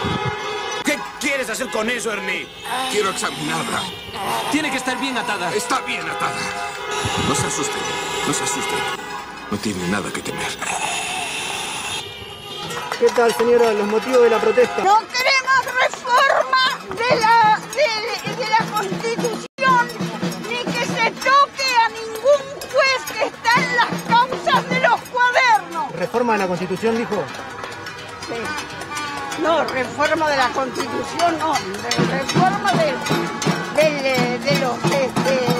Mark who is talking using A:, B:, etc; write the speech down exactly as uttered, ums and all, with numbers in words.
A: ¿Qué quieres hacer con eso, Ernie?
B: Quiero examinarla.
C: Tiene que estar bien atada.
B: Está bien atada. No se asusten, no se asusten. No tiene nada que temer.
D: ¿Qué tal, señora? Los motivos de la protesta.
E: No queremos reforma de la, de, de la Constitución, ni que se toque a ningún juez que está en las causas de los cuadernos.
D: ¿Reforma de la Constitución, dijo?
E: Sí. No, reforma de la Constitución, no. De, reforma de, de, de, de los... Este,